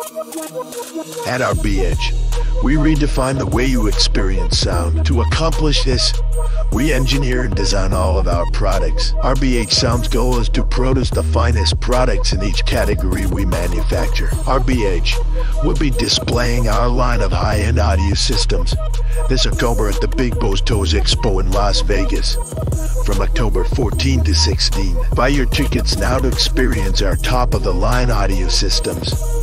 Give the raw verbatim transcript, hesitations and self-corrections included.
At R B H, we redefine the way you experience sound. To accomplish this, we engineer and design all of our products. R B H Sound's goal is to produce the finest products in each category we manufacture. R B H will be displaying our line of high-end audio systems this October at the Big Bo's Toes Expo in Las Vegas, from October fourteenth to sixteenth. Buy your tickets now to experience our top-of-the-line audio systems.